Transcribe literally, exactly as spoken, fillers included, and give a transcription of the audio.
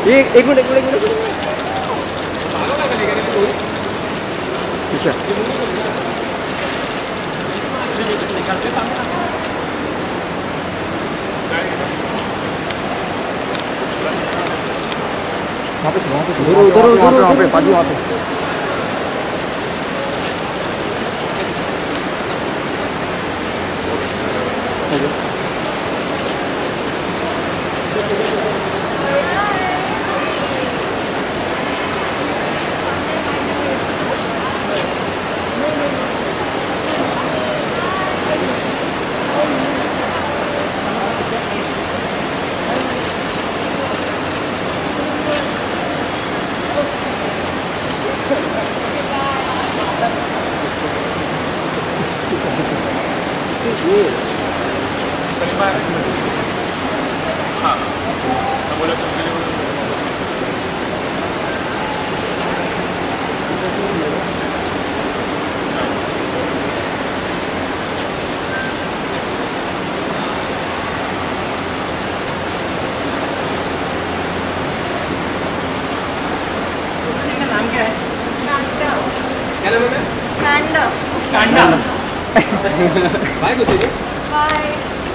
एक एक मिनट एक मिनट एक मिनट अच्छा वहाँ पे वहाँ पे उधर उधर उधर वहाँ पे पाजी वहाँ पे कांडा कांडा बाय कुछ बाय